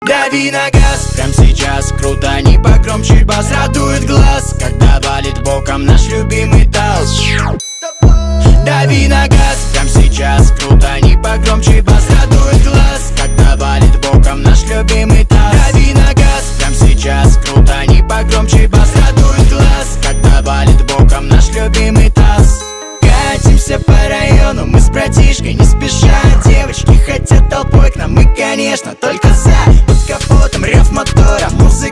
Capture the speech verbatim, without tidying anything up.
Дави на газ, прям сейчас, крутани погромче бас. Радует глаз, когда валит боком наш любимый таз. Дави на газ, прям сейчас, крутани погромче бас. Радует глаз, когда валит боком наш любимый таз. Дави на газ, прям сейчас, крутани погромче бас. Радует глаз, когда валит боком наш любимый таз. Катимся по району, мы с братишкой не спеша. Девочки хотят толпой к нам, мы, конечно, только за. Под капотом рев мотора, музыка